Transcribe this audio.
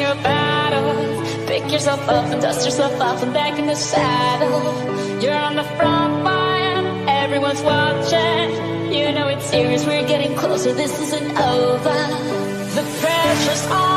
your battles. Pick yourself up and dust yourself off and back in the saddle. You're on the front line, everyone's watching. You know it's serious, we're getting closer, this isn't over. The pressure's on.